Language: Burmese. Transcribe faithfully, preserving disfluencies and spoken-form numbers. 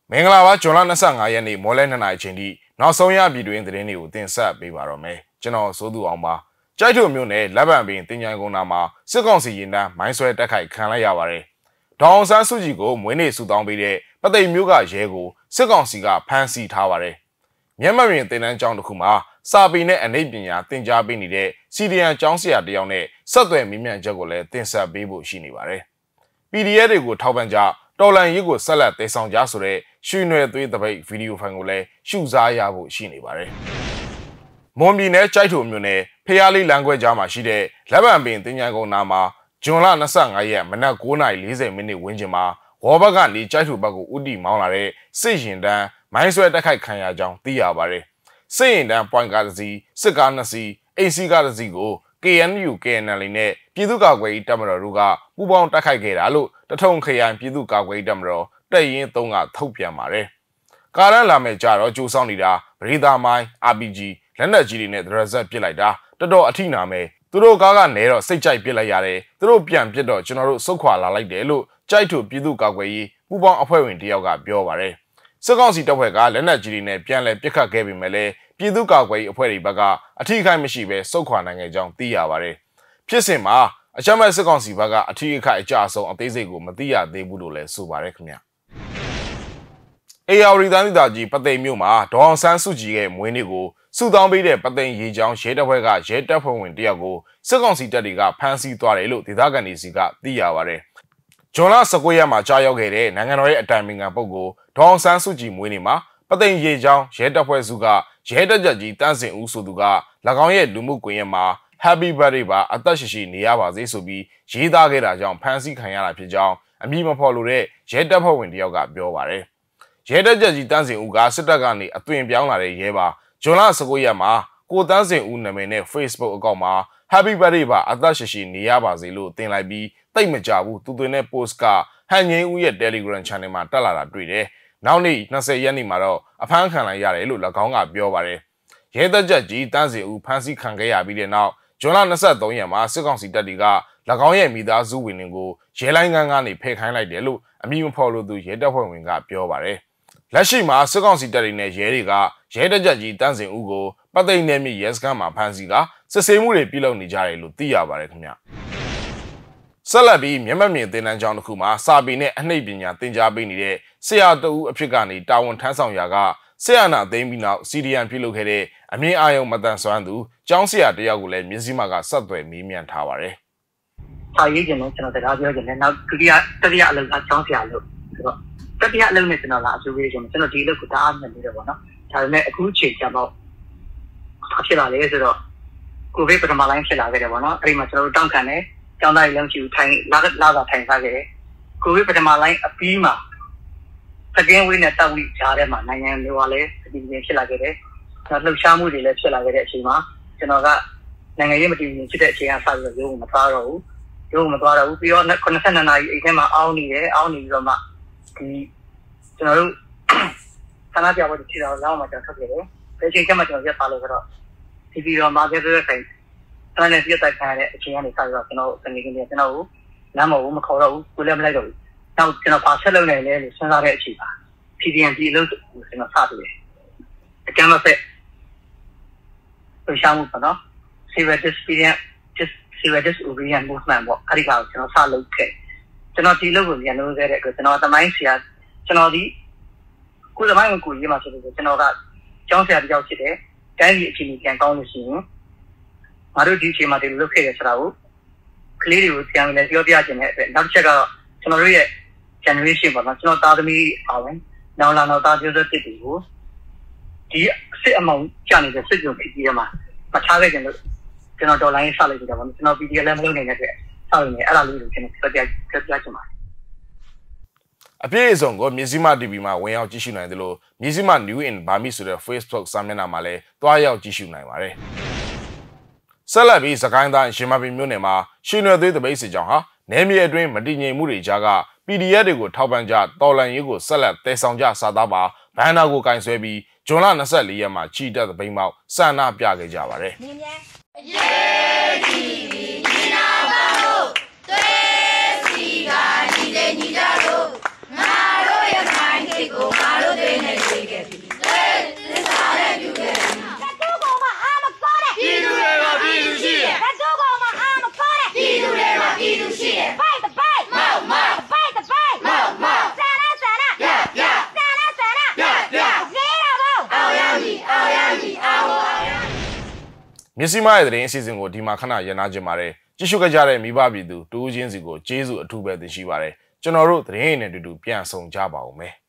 မင်္ဂလာပါဂျွန်လtwenty-fiveရက်နေ့မော်လဲtwoနာရီချိန်ထိနောက်ဆုံးရပြည်တွင်းသတင်းတွေကိုတင်ဆက်ပေးပါတော့မယ်ကျွန်တော်စိုးသူအောင်ပါကြိုက်ထုမျိုးနဲ့လက်ပံပင်တင်ញိုင်ကုန်းနာမှာစစ်ကောင်စီရင်တန်းမိုင်းဆွဲတက်ခိုက်ခံလိုက်ရပါတယ်ဒေါအောင်ဆန်းစုကြည်ကိုမွေးနေ့ဆုတောင်းပေးတဲ့ပသိမ်မျိုးကရဲကိုစစ်ကောင်စီကဖမ်းဆီးထားပါတယ်မြန်မာပြည်တင်တန်းကျောင်းတစ်ခုမှာစာပေနဲ့အနိပညာသင်ကြားပေးနေတဲ့စီဒီအန်ကျောင်းဆရာတယောက်နဲ့ဆက်သွယ်မိမြန်ချက်ကိုလည်းတင်ဆက်ပေးဖို့ရှိနေပါတယ် ပီဒီအက်ဖ် တွေကိုထောက်ပံ့ကြတော်လန်ရေးကိုဆက်လက်တည်ဆောင်ကြဆိုတဲ့ရွှေနွယ်သွေးတပိတ်ဗီဒီယိုဖိုင်ကိုလည်းရှုစားရဖို့ရှိနေပါတယ်မွန်ပြည်နယ်ကြိုက်ထုမြို့နယ်ဖျားလေးလမ်းခွဲကြားမှာရှိတဲ့လက်ပံပင်တင်ញိုင်ကုန်းနာမှာဂျွန်လtwenty-fiveရက်မနက်nineနာရီfortyမိနစ်ဝန်းကျင်မှာဝေါ်ဘက်ကနေကြိုက်ထုဘက်ကိုဥတီမောင်းလာတဲ့စစ်ရင်တန်းမိုင်းဆွဲတက်ခိုက်ခံရကြောင်းသိရပါတယ်စစ်ရင်တန်း point ကားတစ်စီးစစ်ကားနှစ်စီးအိမ်စီးကားတစ်စီးကို K N U K N L နဲ့ပြည်သူ့ကာကွယ်ရေးတပ်မတော်တို့ကပူးပေါင်းတိုက်ခိုက်ခဲ့တာလို့တထုံခရိုင်ပြည်သူ့ကာကွယ်ရေးတပ်မတော်တပ်ရင်းthreeကထုတ်ပြန်ပါတယ်။ကာရန်လာမဲ့ကြတော့ကြိုးဆောင်နေတာဗရီသာမိုင်း R P G လက်နက်ကြီးတွေနဲ့ဒရဇက်ပစ်လိုက်တာတော်တော်အထိနာမဲ့သူတို့ကားကနေတော့စိတ်ကြိုက်ပစ်လိုက်ရတယ်သူတို့ပြန်ပစ်တော့ကျွန်တော်တို့စုတ်ခွာလာလိုက်တယ်လို့ကြိုက်ထုပြည်သူ့ကာကွယ်ရေးပူးပေါင်းအဖွဲ့ဝင်တယောက်ကပြောပါတယ်။စစ်ကောင်စီတပ်ဖွဲ့ကလက်နက်ကြီးတွေနဲ့ပြန်လည်ပစ်ခတ်ခဲ့ပေမဲ့လည်းပြည်သူ့ကာကွယ်ရေးအဖွဲ့တွေဘက်ကအထိခိုက်မရှိဘဲစုတ်ခွာနိုင်ခဲ့ကြောင်းသိရပါတယ်။ဖြစ်စဉ်မှာအချမ်းမဲ့စစ်ကောင်စီဘက်ကအထီးအခိုက်အကြအဆုံးအသေးစိတ်ကိုမသိရသေးဘူးလို့လည်းဆိုပါတယ်ခင်ဗျာအေယာဝတီတိုင်းဒေသကြီးပသိမ်မြို့မှာဒေါအောင်ဆန်းစုကြည်ရဲ့မွေးနေ့ကိုစုတောင်းပေးတဲ့ပသိမ်ရေချောင်းရဲတပ်ဖွဲ့ကရဲတပ်ဖွဲ့ဝင်တယောက်ကိုစစ်ကောင်စီတပ်တွေကဖမ်းဆီးသွားတယ်လို့ဒေသခံတွေစီကသိရပါတယ်ဂျွန်လnineteenရက်မှာကြားရောက်ခဲ့တဲ့နိုင်ငံတော်ရဲ့အတိုင်ပင်ခံပုဂ္ဂိုလ်ဒေါအောင်ဆန်းစုကြည်မွေးနေ့မှာပသိမ်ရေချောင်းရဲတပ်ဖွဲ့စုကရဲတပ်ကြပ်ကြီးတန်းစင်ဦးဆိုသူက၎င်းရဲ့လူမှုကွန်ရက်မှာHappy birthday ပါအသက်ရှိရှိနေရပါစေဆိုပြီးရေးသားခဲ့တာကြောင့်ဖမ်းဆီးခံရတာဖြစ်ကြောင်းအမည်မဖော်လိုတဲ့ရဲတပ်ဖွဲ့ဝင်တယောက်ကပြောပါတယ်။ရဲတပ်ကြပ်ကြီးတန်းစင်ဦးကစစ်တပ်ကနေအသွင်ပြောင်းလာတဲ့ရဲပါဂျွန်လnineteenရက်မှာကိုတန်းစင်ဦးနာမည်နဲ့ Facebook အကောင့်မှာ Happy birthday ပါအသက်ရှိရှိနေရပါစေလို့တင်လိုက်ပြီးတိတ်မကြဘူးသူသွင်းတဲ့ post ကဟန်ငင်းဦးရဲ့ Telegram channel မှာတက်လာတာတွေ့တယ်။နောက်နေ့twentyရက်နေ့မှာတော့အဖမ်းခံလိုက်ရတယ်လို့၎င်းကပြောပါတယ်။ရဲတပ်ကြပ်ကြီးတန်းစင်ဦးဖမ်းဆီးခံခဲ့ရပြီးတဲ့နောက်ဂျွန်လtwenty-threeရက်မှာစစ်ကောင်စီတပ်တွေက၎င်းရဲ့မိသားစုဝင်တွေကိုရဲလိုင်းကန်းကနေဖယ်ခိုင်းလိုက်တယ်လို့အမည်မဖော်လို့သူရဲတပ်ဖွဲ့ဝင်ကပြောပါတယ်။လက်ရှိမှာစစ်ကောင်စီတပ်တွေနဲ့ရဲတွေကရဲတပ်ကြပ်ကြီးတန်းစင်ဦးကိုပသိမ်နယ်မြေရဲစခန်းမှာဖမ်းဆီးကစစ်ဆေးမှုတွေပြုလုပ်နေကြတယ်လို့သိရပါတယ်ခင်ဗျ။ဆက်လက်ပြီးမြန်မာပြည်သင်တန်းကျောင်းတစ်ခုမှာစာပေနဲ့အနှိပ်ပညာသင်ကြားပေးနေတဲ့ဆရာတဦးအဖြစ်ကနေတာဝန်ထမ်းဆောင်ရာကဆရာနာသိမ်းပြီးနောက် C D N ပြုလုပ်ခဲ့တဲ့အမြင့်အာရုံမတန်ဆွမ်းသူကျောင်းဆရာတယောက်ကိုလည်းမြစည်းမကဆက်သွယ်မေးမြန်းထားပါတယ်။စာရေးခြင်းနဲ့ကျွန်တော်စကားပြောခြင်းနဲ့နောက်ဒုတိယတတိယအလုပ်ကကျောင်းဆရာလို့ဆိုတော့တတိယအလုပ်နဲ့ကျွန်တော်လာအကျိုးပေးခြင်းကျွန်တော်ဒီအလုပ်ကိုတအားမြင်နေတယ်ပေါ့နော်။ဒါပေမဲ့အခုချိန်ကျတော့ဖြစ်လာလေဆိုတော့ကိုဗစ်ပထမလိုင်းဖြစ်လာခဲ့တယ်ပေါ့နော်။အဲဒီမှာကျွန်တော်တို့တောင်းခံတယ်ကျောင်းသားတွေလည်းရှိဘူးထိုင်လာလာတာထိုင်စားခဲ့တယ်။ကိုဗစ်ပထမလိုင်းအပြီးမှာစကင်းဝေးနဲ့တောက်ဝိကြားထဲမှာနိုင်ငံတွေကလည်းဒီနေ့ဖြစ်လာခဲ့တယ်။လှုပ်ရှားမှုတွေလည်းဖြစ်လာခဲ့တဲ့အချိန်မှာကျွန်တော်ကနိုင်ငံရေးမတည်ငြိမ်ဖြစ်တဲ့အချိန်ကစပြီးတော့ရုံးမသွားတော့ဘူး။ရုံးမသွားတော့ဘူးပြီးတော့twenty-fourနာရီအိမ်ထဲမှာအောင်းနေတယ်အောင်းနေပြီးတော့မှဒီကျွန်တော်တို့ဆန္ဒပြပွဲတွေဖြစ်တော့လောက်မှကျွန်တော်ထွက်ခဲ့တယ်။ဒီအချိန်ကျမှကျွန်တော်ရက်ပါလို့ဆိုတော့ဒီပြီးတော့မာကက်ရဲ့ဆိုင်ဆန္ဒနဲ့ပြတ်တက်ခံရတဲ့အချိန်ကနေစပြီးတော့ကျွန်တော်တကယ်ကြီးကျွန်တော်ကိုလမ်းမကိုမခေါ်တော့ဘူးကိုလည်းမလိုက်တော့ဘူး။နောက်ကျွန်တော်ပါဆက်လုပ်နိုင်လဲလို့စဉ်းစားတဲ့အချိန်ပါ P D N ဒီလို့ကျွန်တော်စတယ်အကျမ်းမဲ့ရှောင်းပေါ့နော် Civil Disobedience Civil Disobedience Movement ပေါ့အဲ့ဒီကောင်ကျွန်တော်စလုပ်ခဲ့ကျွန်တော်ဒီလုပ်ကိုပြန်လုပ်ခဲ့တဲ့အတွက်ကျွန်တော်သမိုင်းဆရာကျွန်တော်ဒီကိုသမိုင်းကိုရေးမှဆိုလို့ကျွန်တော်ကကျောင်းဆရာတယောက်ဖြစ်တယ်တိုင်းပြည်အခြေအနေပြန်ကောင်းလို့ရှိရင်ငါတို့ဒီအချိန်မှာဒီလိုလုပ်ခဲ့ရဆိုတာကိုကလေးတွေကိုပြန်လည်းပြောပြခြင်းနဲ့အတွက်နောက်တစ်ချက်ကတော့ကျွန်တော်တို့ရဲ့ generation ပေါ့နော်ကျွန်တော်သားသမီးအောင်ဝင်နောင်လာတော့သားပြောတဲ့တစ်တွေကိုဒီစစ်အမောင်ကျနေတဲ့စစ်ကြုံဖြစ်ပြီးတော့မှမထားခဲ့ကြလို့ကျွန်တော်ဒေါ်လာရင်းစလိုက်ကြတာပေါ့ကျွန်တော် P D L လည်းမလုပ်နိုင်တဲ့အတွက်စောင့်နေအဲ့ဒါလေးကိုကျွန်တော်ပြပြပြပြချင်ပါတယ်အပြည့်အစုံကိုမြစည်းမ T V မှာဝင်ရောက်ကြည့်ရှုနိုင်တယ်လို့မြစည်းမ New in Burmese ဆိုတဲ့ Facebook စာမျက်နှာမှာလည်းတွားရောက်ကြည့်ရှုနိုင်ပါတယ်ဆက်လက်ပြီးစကိုင်းတိုင်းရှင်မပင်မြို့နယ်မှာရွှေနွယ်သွေးတပိတ်စစ်ကြောင်းဟာနယ်မြေအတွင်းမတည်ငြိမ်မှုတွေကြားက P D F တွေကိုထောက်ပံ့ကြတော်လန်ရေးကိုဆက်လက်တည်ဆောင်ကြစာသားပါဘန်နာကိုကင်ဆွဲပြီးဂျွန်လtwenty-fourရက်မှာချီတက်သပိတ်မောက်စန္ဒပြခဲ့ကြပါတယ်။ရေးကြီးညီနာပါလို့သွေးစီကညီတဲ့ညီကြလို့ငါတို့ရဲ့ခိုင်ခေကိုငါတို့မျက်စိမရဲ့သတင်းအစီအစဉ်ကိုဒီမှာခဏရနာကျင်ပါတယ်ကြည့်ရှုကြတဲ့မိဘပြည်သူတူးချင်းစီကိုကျေးဇူးအထူးပဲတင်ရှိပါတယ်ကျွန်တော်တို့သတင်းရည်နဲ့တူတူပြန်ဆောင်ကြပါဦးမယ်